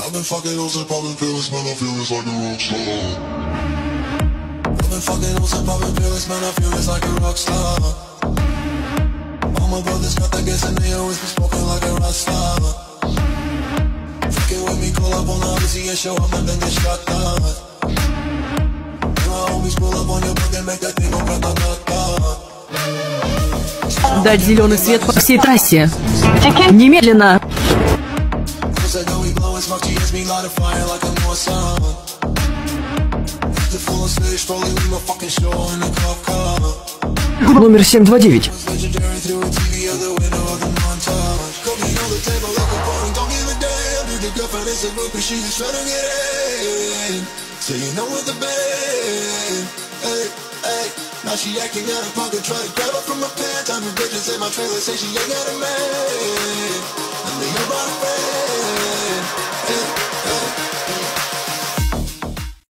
I've been fucking hoes and popping pills, man, I feel just like a rock star. I've been fucking hoes and popping pills, man, I feel just like a rock star. All my brothers got that gas and they always be smoking like a rock star. Fucking with me, call up on the Odyssey and show up and then get shot down. My homies pull up on your block and make that thing go grata-ta-ta. Дать зеленый свет по всей трассе. Немедленно. Номер 729. Now she acting out of pocket, try to grab her from my pants. I'm a bitch in my trailer, say she ain't got a man. And they about a friend.